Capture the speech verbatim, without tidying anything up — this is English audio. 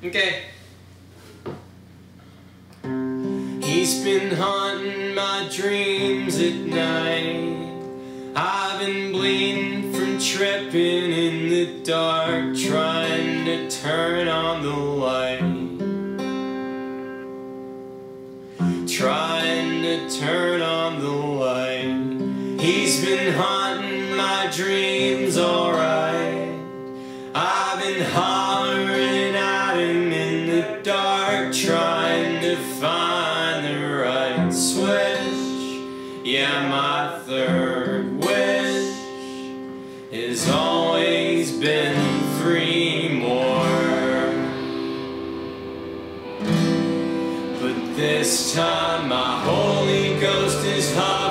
Okay. He's been haunting my dreams at night. I've been bleeding from tripping in the dark, trying to turn on the light. Trying to turn on the light. He's been haunting my dreams, alright. I've been hollering at him in the dark, trying to find the right switch. Yeah, my third wish has always been three more. But this time my Holy Ghost is hovering